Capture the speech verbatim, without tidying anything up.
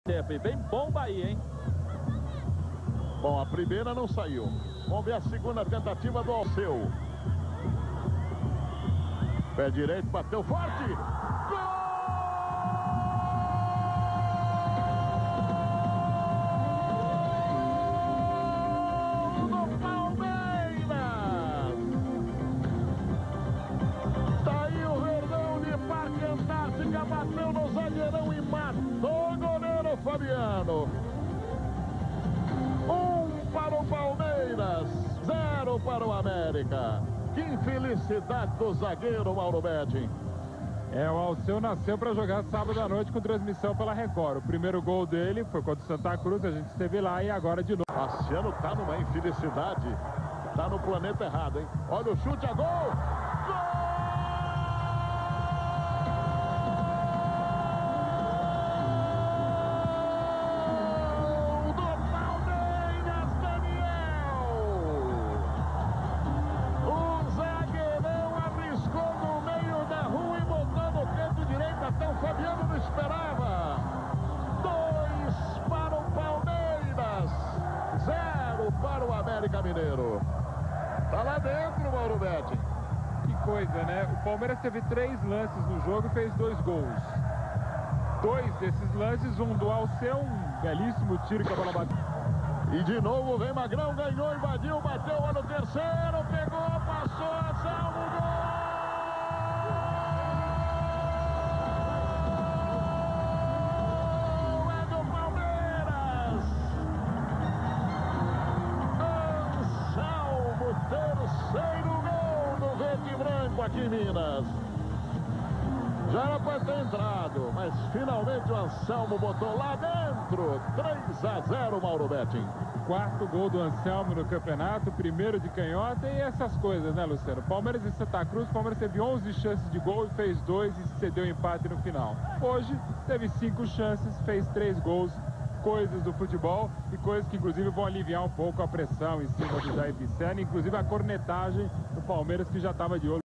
Tempo, bem bomba aí, hein? Bom, a primeira não saiu. Vamos ver a segunda tentativa do Alceu. Pé direito, bateu forte. Gol! Do Palmeiras! Tá aí o Verdão de Parque Antártica, bateu no zagueirão e matou o goleiro Fabiano. Um para o Palmeiras, zero para o América. Que infelicidade do zagueiro Mauro Betting. É, o Alceu nasceu para jogar sábado à noite com transmissão pela Record. O primeiro gol dele foi contra o Santa Cruz, a gente esteve lá e agora de novo. Marciano tá numa infelicidade, tá no planeta errado, hein? Olha o chute a gol! Gol! Até o Fabiano não esperava. Dois para o Palmeiras, zero para o América Mineiro. Tá lá dentro, Mauro Betting. Que coisa, né? O Palmeiras teve três lances no jogo e fez dois gols. Dois desses lances, um do Alceu, um belíssimo tiro que a bola bateu. E de novo vem Magrão, ganhou, invadiu, bateu, olha o terceiro, pegou, passou, salvo, gol! Terceiro gol do verde e branco aqui em Minas. Já era para ter entrado, mas finalmente o Anselmo botou lá dentro. três a zero, Mauro Betting. Quarto gol do Anselmo no campeonato, primeiro de canhota e essas coisas, né, Luciano? Palmeiras e Santa Cruz, Palmeiras teve onze chances de gol e fez dois e cedeu empate no final. Hoje teve cinco chances, fez três gols. Coisas do futebol e coisas que inclusive vão aliviar um pouco a pressão em cima do Jair Pisserni, inclusive a cornetagem do Palmeiras que já estava de olho.